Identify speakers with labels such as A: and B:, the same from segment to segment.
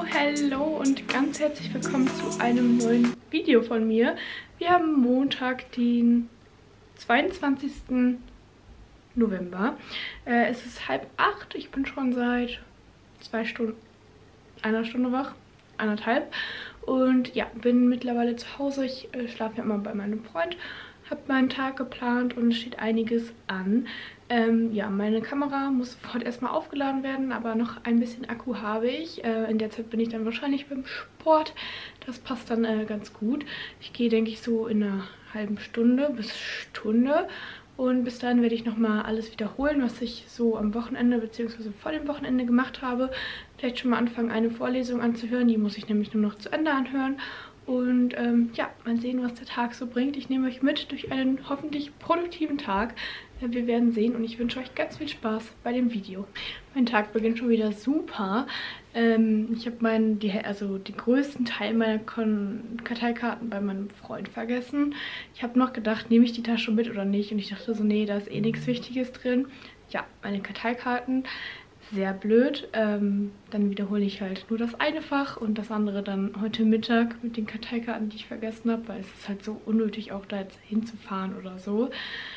A: Hallo und ganz herzlich willkommen zu einem neuen Video von mir. Wir haben Montag, den 22. November. Es ist 7:30. Ich bin schon seit 2 Stunden, einer Stunde wach, 1,5. Und ja, bin mittlerweile zu Hause. Ich schlafe ja immer bei meinem Freund. Habe meinen Tag geplant und es steht einiges an. Ja, meine Kamera muss sofort erstmal aufgeladen werden, aber noch ein bisschen Akku habe ich. In der Zeit bin ich dann wahrscheinlich beim Sport. Das passt dann ganz gut. Ich gehe, denke ich, so in einer halben Stunde bis Stunde. Und bis dahin werde ich nochmal alles wiederholen, was ich so am Wochenende bzw. vor dem Wochenende gemacht habe. Vielleicht schon mal anfangen, eine Vorlesung anzuhören. Die muss ich nämlich nur noch zu Ende anhören. Und ja, mal sehen, was der Tag so bringt. Ich nehme euch mit durch einen hoffentlich produktiven Tag. Wir werden sehen und ich wünsche euch ganz viel Spaß bei dem Video. Mein Tag beginnt schon wieder super. Ich habe den größten Teil meiner Karteikarten bei meinem Freund vergessen. Ich habe noch gedacht, nehme ich die Tasche mit oder nicht? Und ich dachte so, nee, da ist eh nichts Wichtiges drin. Ja, meine Karteikarten. Sehr blöd. Dann wiederhole ich halt nur das eine Fach und das andere dann heute Mittag mit den Karteikarten, die ich vergessen habe, weil es ist halt so unnötig, auch da jetzt hinzufahren oder so.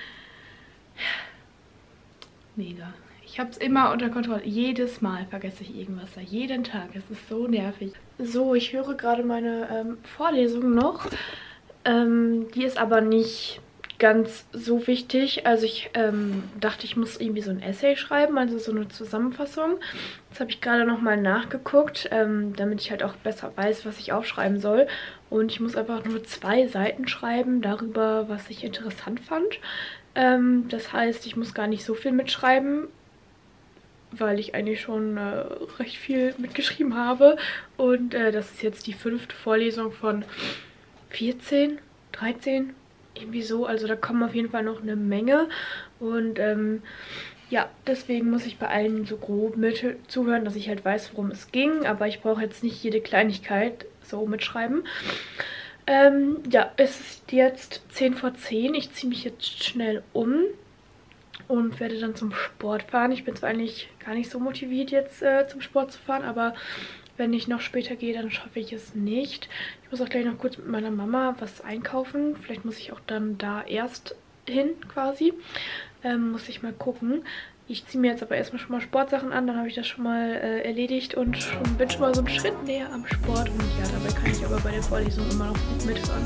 A: Mega. Ich habe es immer unter Kontrolle. Jedes Mal vergesse ich irgendwas da. Jeden Tag. Es ist so nervig. So, ich höre gerade meine Vorlesung noch. Die ist aber nicht ganz so wichtig. Also ich dachte, ich muss irgendwie so ein Essay schreiben, also so eine Zusammenfassung. Das habe ich gerade nochmal nachgeguckt, damit ich halt auch besser weiß, was ich aufschreiben soll. Und ich muss einfach nur 2 Seiten schreiben darüber, was ich interessant fand. Das heißt, ich muss gar nicht so viel mitschreiben, weil ich eigentlich schon recht viel mitgeschrieben habe. Und das ist jetzt die 5. Vorlesung von 14, 13, irgendwie so. Also da kommen auf jeden Fall noch eine Menge. Und ja, deswegen muss ich bei allen so grob mit zuhören, dass ich halt weiß, worum es ging. Aber ich brauche jetzt nicht jede Kleinigkeit so mitschreiben. Ja, es ist jetzt 10:10. Ich ziehe mich jetzt schnell um und werde dann zum Sport fahren. Ich bin zwar eigentlich gar nicht so motiviert, jetzt zum Sport zu fahren, aber wenn ich noch später gehe, dann schaffe ich es nicht. Ich muss auch gleich noch kurz mit meiner Mama was einkaufen. Vielleicht muss ich auch dann da erst hin quasi. Muss ich mal gucken. Ich ziehe mir jetzt aber erstmal schon mal Sportsachen an, dann habe ich das schon mal erledigt und bin schon mal so einen Schritt näher am Sport. Und ja, dabei kann ich aber bei der Vorlesung immer noch gut mithören.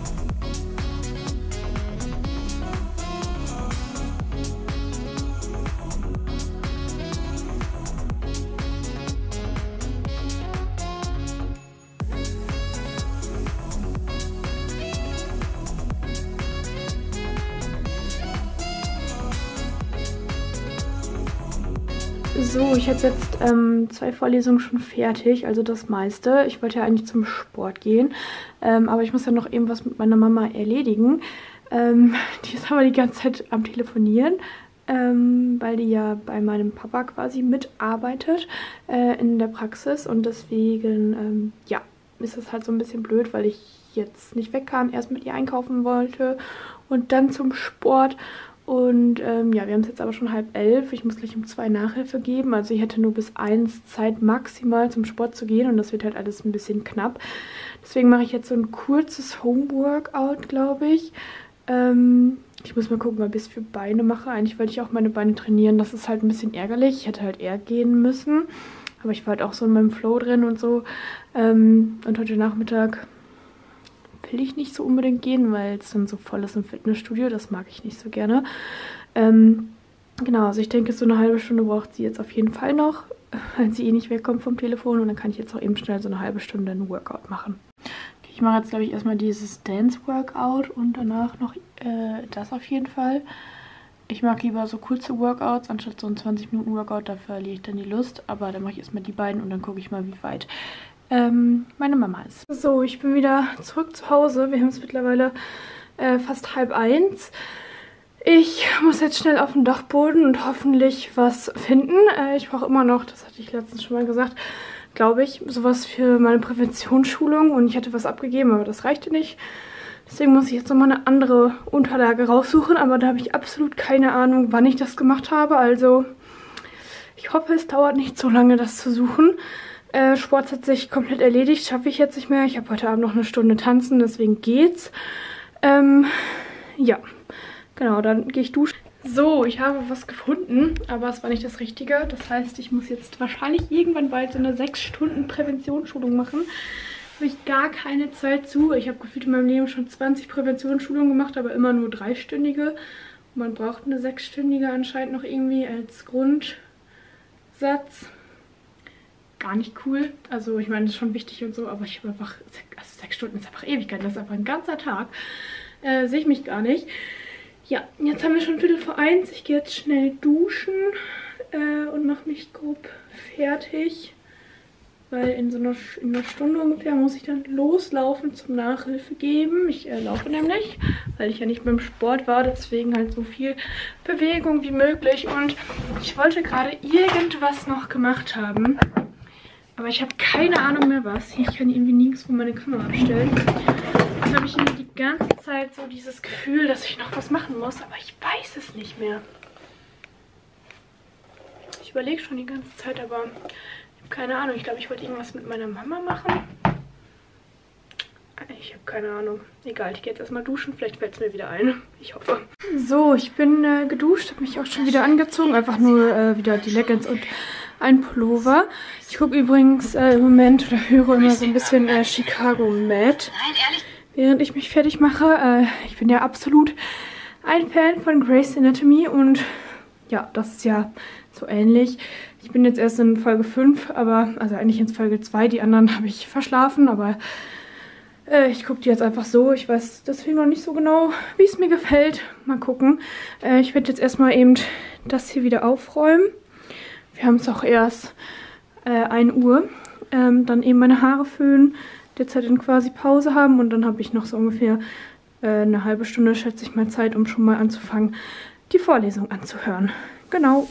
A: So, ich habe jetzt 2 Vorlesungen schon fertig, also das meiste. Ich wollte ja eigentlich zum Sport gehen, aber ich muss ja noch eben was mit meiner Mama erledigen. Die ist aber die ganze Zeit am Telefonieren, weil die ja bei meinem Papa quasi mitarbeitet in der Praxis. Und deswegen, ja, ist das halt so ein bisschen blöd, weil ich jetzt nicht weg kann, erst mit ihr einkaufen wollte und dann zum Sport. Und ja, wir haben es jetzt aber schon 10:30. Ich muss gleich um 2 Nachhilfe geben. Also ich hätte nur bis 1 Zeit maximal zum Sport zu gehen. Und das wird halt alles ein bisschen knapp. Deswegen mache ich jetzt so ein kurzes Homeworkout, glaube ich. Ich muss mal gucken, ob ich es für Beine mache. Eigentlich wollte ich auch meine Beine trainieren. Das ist halt ein bisschen ärgerlich. Ich hätte halt eher gehen müssen. Aber ich war halt auch so in meinem Flow drin und so. Und heute Nachmittag will ich nicht so unbedingt gehen, weil es dann so voll ist im Fitnessstudio. Das mag ich nicht so gerne. Genau, also ich denke, so eine halbe Stunde braucht sie jetzt auf jeden Fall noch, weil sie eh nicht wegkommt vom Telefon. Und dann kann ich jetzt auch eben schnell so eine halbe Stunde ein Workout machen. Okay, ich mache jetzt, glaube ich, erstmal dieses Dance-Workout und danach noch das auf jeden Fall. Ich mag lieber so kurze Workouts, anstatt so ein 20-Minuten-Workout. Dafür verliere ich dann die Lust. Aber dann mache ich erstmal die beiden und dann gucke ich mal, wie weit meine Mama ist. So, ich bin wieder zurück zu Hause. Wir haben es mittlerweile fast 12:30. Ich muss jetzt schnell auf den Dachboden und hoffentlich was finden. Ich brauche immer noch, das hatte ich letztens schon mal gesagt, glaube ich, sowas für meine Präventionsschulung. Und ich hatte was abgegeben, aber das reichte nicht. Deswegen muss ich jetzt nochmal eine andere Unterlage raussuchen. Aber da habe ich absolut keine Ahnung, wann ich das gemacht habe. Also ich hoffe, es dauert nicht so lange, das zu suchen. Sport hat sich komplett erledigt, schaffe ich jetzt nicht mehr. Ich habe heute Abend noch eine Stunde tanzen, deswegen geht's. Ja, genau, dann gehe ich duschen. So, ich habe was gefunden, aber es war nicht das Richtige. Das heißt, ich muss jetzt wahrscheinlich irgendwann bald so eine 6 Stunden Präventionsschulung machen. Habe ich gar keine Zeit zu. Ich habe gefühlt in meinem Leben schon 20 Präventionsschulungen gemacht, aber immer nur 3-stündige. Man braucht eine 6-stündige anscheinend noch irgendwie als Grundsatz. Gar nicht cool. Also ich meine, das ist schon wichtig und so, aber ich habe einfach, also 6 Stunden ist einfach Ewigkeit, das ist einfach ein ganzer Tag. Sehe ich mich gar nicht. Ja, jetzt haben wir schon 1:15. Ich gehe jetzt schnell duschen und mache mich grob fertig. Weil in einer Stunde ungefähr muss ich dann loslaufen zum Nachhilfe geben. Ich laufe nämlich, weil ich ja nicht beim Sport war, deswegen halt so viel Bewegung wie möglich. Und ich wollte gerade irgendwas noch gemacht haben, aber ich habe keine Ahnung mehr was. Ich kann irgendwie nirgendwo meine Kamera abstellen. Jetzt habe ich die ganze Zeit so dieses Gefühl, dass ich noch was machen muss, aber ich weiß es nicht mehr. Ich überlege schon die ganze Zeit, aber ich habe keine Ahnung. Ich glaube, ich wollte irgendwas mit meiner Mama machen. Ich habe keine Ahnung. Egal, ich gehe jetzt erstmal duschen. Vielleicht fällt es mir wieder ein. Ich hoffe. So, ich bin geduscht, habe mich auch schon wieder angezogen. Einfach nur wieder die Leggings und ein Pullover. Ich gucke übrigens im Moment oder höre immer so ein bisschen Chicago Med, während ich mich fertig mache. Ich bin ja absolut ein Fan von Grey's Anatomy und ja, das ist ja so ähnlich. Ich bin jetzt erst in Folge 5, aber also eigentlich in Folge 2. Die anderen habe ich verschlafen, aber ich gucke die jetzt einfach so. Ich weiß deswegen noch nicht so genau, wie es mir gefällt. Mal gucken. Ich werde jetzt erstmal eben das hier wieder aufräumen. Wir haben es auch erst 1 Uhr. Dann eben meine Haare föhnen, derzeit dann quasi Pause haben und dann habe ich noch so ungefähr eine halbe Stunde, schätze ich mal, Zeit, um schon mal anzufangen, die Vorlesung anzuhören. Genau.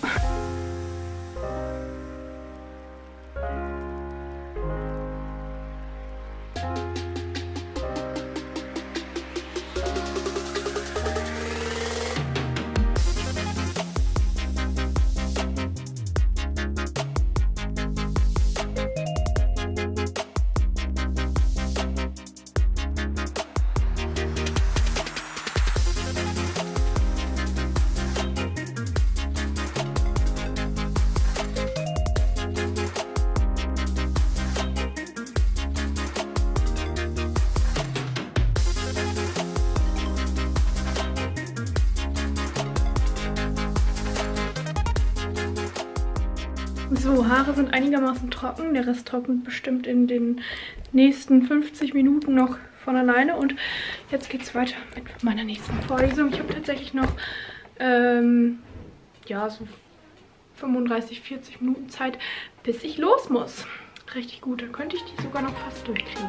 A: So, Haare sind einigermaßen trocken. Der Rest trocknet bestimmt in den nächsten 50 Minuten noch von alleine. Und jetzt geht es weiter mit meiner nächsten Vorlesung. Ich habe tatsächlich noch ja, so 35, 40 Minuten Zeit, bis ich los muss. Richtig gut, dann könnte ich die sogar noch fast durchkriegen.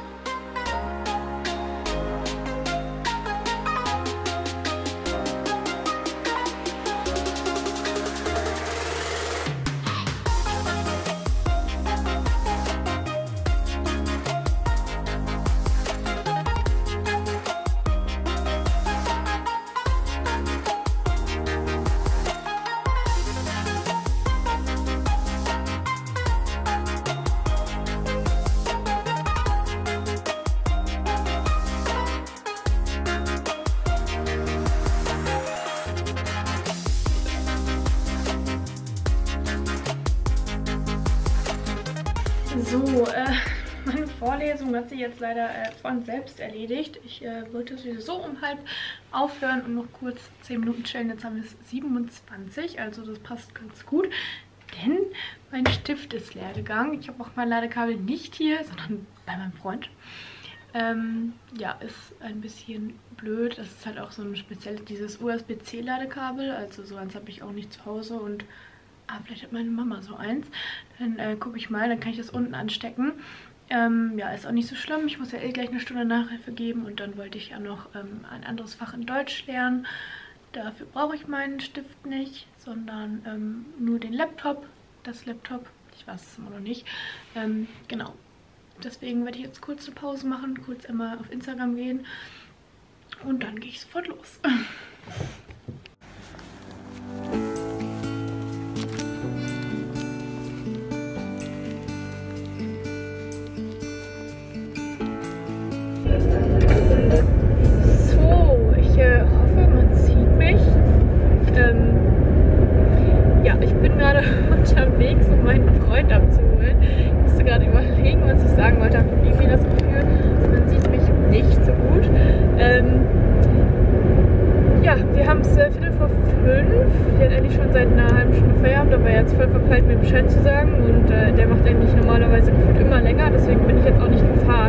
A: So, meine Vorlesung hat sich jetzt leider von selbst erledigt. Ich wollte sowieso um halb aufhören und noch kurz 10 Minuten chillen. Jetzt haben wir es 27, also das passt ganz gut. Denn mein Stift ist leer gegangen. Ich habe auch mein Ladekabel nicht hier, sondern bei meinem Freund. Ja, ist ein bisschen blöd. Das ist halt auch so ein spezielles, dieses USB-C-Ladekabel. Also so eins habe ich auch nicht zu Hause und vielleicht hat meine Mama so eins. Dann gucke ich mal, dann kann ich das unten anstecken. Ja, ist auch nicht so schlimm. Ich muss ja gleich eine Stunde Nachhilfe geben und dann wollte ich ja noch ein anderes Fach in Deutsch lernen. Dafür brauche ich meinen Stift nicht, sondern nur den Laptop. Das Laptop, ich weiß es immer noch nicht. Genau. Deswegen werde ich jetzt kurz eine Pause machen, kurz einmal auf Instagram gehen und dann gehe ich sofort los. unterwegs, um meinen Freund abzuholen. Ich musste gerade überlegen, was ich sagen wollte. Ich habe irgendwie das Gefühl, man sieht mich nicht so gut. Ja, wir haben es 4:45. Wir hatten eigentlich schon seit einer halben Stunde Feierabend, aber jetzt voll verpeilt, mir Bescheid zu sagen. Und der macht eigentlich normalerweise gefühlt immer länger, deswegen bin ich jetzt auch nicht gefahren.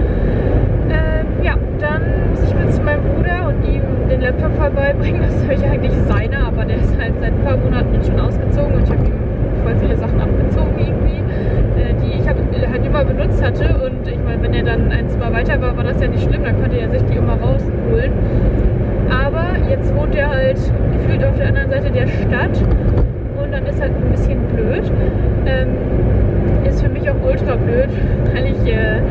A: Ja, dann muss ich jetzt zu meinem Bruder und ihm den Laptop vorbeibringen. Das ist ja eigentlich seiner, aber der ist halt seit ein paar Monaten schon ausgezogen und ich habe ihm voll viele Sachen abgezogen irgendwie, die ich halt immer benutzt hatte. Und ich meine, wenn er dann ein, zwei weiter war, war das ja nicht schlimm, dann konnte er sich die immer rausholen. Aber jetzt wohnt er halt gefühlt auf der anderen Seite der Stadt und dann ist halt ein bisschen blöd. Ist für mich auch ultra blöd, weil ich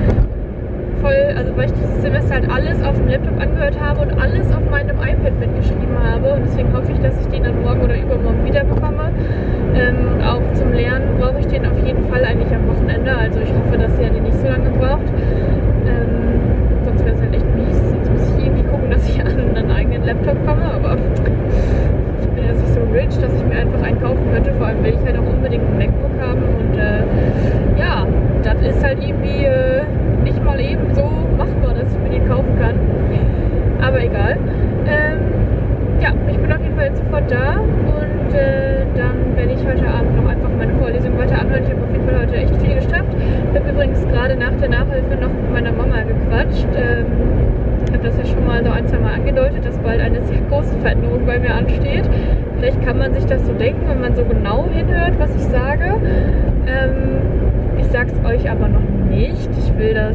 A: weil ich dieses Semester halt alles auf dem Laptop angehört habe und alles auf meinem iPad mitgeschrieben habe. Und deswegen hoffe ich, dass ich den dann morgen oder übermorgen wieder bekomme. Und auch zum Lernen brauche ich den auf jeden Fall eigentlich am Wochenende. Also ich hoffe, dass er den nicht so lange braucht. Sonst wäre es halt echt mies. Jetzt muss ich irgendwie gucken, dass ich an einen eigenen Laptop komme. Aber ich bin jetzt nicht so rich, dass ich mir einfach einen kaufen könnte. Vor allem will ich halt auch unbedingt ein MacBook haben. Und ja, das ist halt irgendwie nicht mal eben so machbar, dass ich mir den kaufen kann. Aber egal. Ja, ich bin auf jeden Fall jetzt sofort da und dann werde ich heute Abend noch einfach meine Vorlesung weiter anhören. Ich habe auf jeden Fall heute echt viel geschafft. Ich habe übrigens gerade nach der Nachhilfe noch mit meiner Mama gequatscht. Ich habe das ja schon mal so ein, zwei Mal angedeutet, dass bald eine sehr große Veränderung bei mir ansteht. Vielleicht kann man sich das so denken, wenn man so genau hinhört, was ich sage. Ich sag's euch aber noch nicht. Ich will das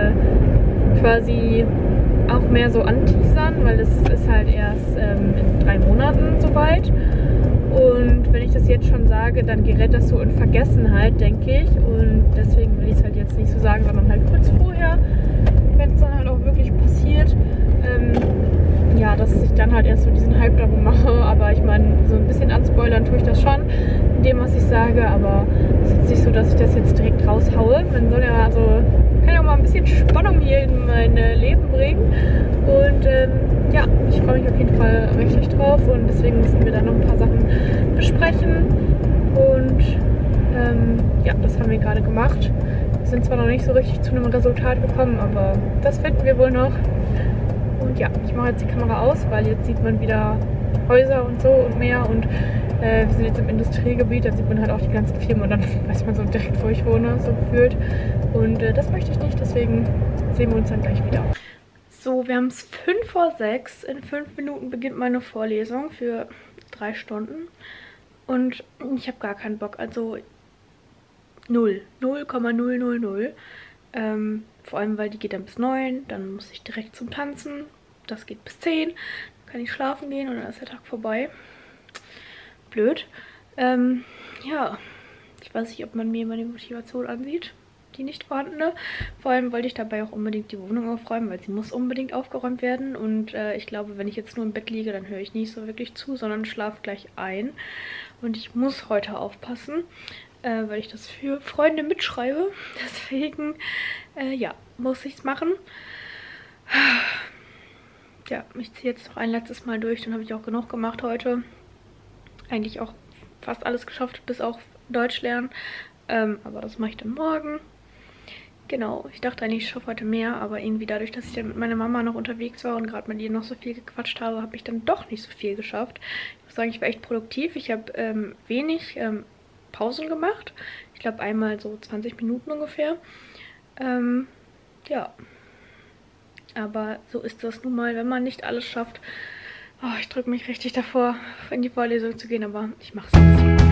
A: quasi auch mehr so anteasern, weil es ist halt erst in 3 Monaten soweit. Und wenn ich das jetzt schon sage, dann gerät das so in Vergessenheit, denke ich. Und deswegen will ich es halt jetzt nicht so sagen, sondern halt kurz vorher, wenn es dann halt auch wirklich passiert. Ja, dass ich dann halt erst so diesen Hype darum mache. Aber ich meine, so ein bisschen anspoilern tue ich das schon, in dem, was ich sage. Aber es ist jetzt nicht so, dass ich das jetzt direkt raushaue. Man soll ja also, kann ja auch mal ein bisschen Spannung hier in mein Leben bringen. Und ja, ich freue mich auf jeden Fall richtig drauf. Und deswegen müssen wir dann noch ein paar Sachen besprechen. Und ja, das haben wir gerade gemacht. Wir sind zwar noch nicht so richtig zu einem Resultat gekommen, aber das finden wir wohl noch. Und ja, ich mache jetzt die Kamera aus, weil jetzt sieht man wieder Häuser und so und mehr. Und wir sind jetzt im Industriegebiet, da sieht man halt auch die ganzen Firmen und dann weiß man so direkt, wo ich wohne, so gefühlt. Und das möchte ich nicht, deswegen sehen wir uns dann gleich wieder. So, wir haben es 5:05. In 5 Minuten beginnt meine Vorlesung für 3 Stunden. Und ich habe gar keinen Bock, also 0,000. Vor allem, weil die geht dann bis 9, dann muss ich direkt zum Tanzen. Das geht bis 10, dann kann ich schlafen gehen und dann ist der Tag vorbei. Blöd. Ja, ich weiß nicht, ob man mir meine Motivation ansieht, die nicht vorhandene. Vor allem wollte ich dabei auch unbedingt die Wohnung aufräumen, weil sie muss unbedingt aufgeräumt werden. Und ich glaube, wenn ich jetzt nur im Bett liege, dann höre ich nicht so wirklich zu, sondern schlafe gleich ein. Und ich muss heute aufpassen, weil ich das für Freunde mitschreibe. Deswegen, ja, muss ich es machen. Ja, ich ziehe jetzt noch ein letztes Mal durch. Dann habe ich auch genug gemacht heute. Eigentlich auch fast alles geschafft, bis auf Deutsch lernen. Aber das mache ich dann morgen. Genau, ich dachte eigentlich, ich schaffe heute mehr. Aber irgendwie dadurch, dass ich dann mit meiner Mama noch unterwegs war und gerade mit ihr noch so viel gequatscht habe, habe ich dann doch nicht so viel geschafft. Ich muss sagen, ich war echt produktiv. Ich habe wenig Pausen gemacht. Ich glaube einmal so 20 Minuten ungefähr. Ja. Aber so ist das nun mal, wenn man nicht alles schafft. Oh, ich drücke mich richtig davor, in die Vorlesung zu gehen, aber ich mache es jetzt.